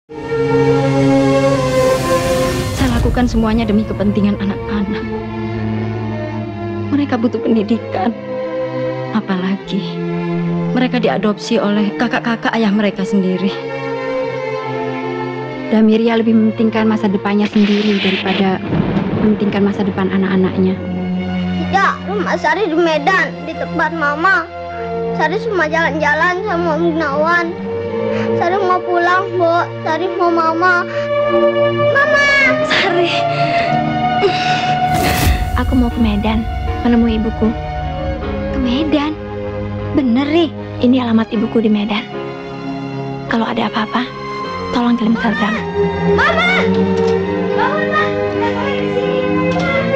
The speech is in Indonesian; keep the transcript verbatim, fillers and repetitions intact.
Saya lakukan semuanya demi kepentingan anak-anak. Mereka butuh pendidikan. Apalagi mereka diadopsi oleh kakak-kakak ayah mereka sendiri. Damiria lebih mementingkan masa depannya sendiri daripada mementingkan masa depan anak-anaknya. Tidak, rumah Sari di Medan, di tempat Mama. Sari cuma jalan-jalan sama Om Gunawan. Sari mau pulang, Bu. Sari mau Mama. Mama! Sari. Aku mau ke Medan, menemui ibuku. Ke Medan? Bener, Ri? Ini alamat ibuku di Medan. Kalau ada apa-apa, tolong kirim telegram. Mama! Bangun, Ma! Kita di sini.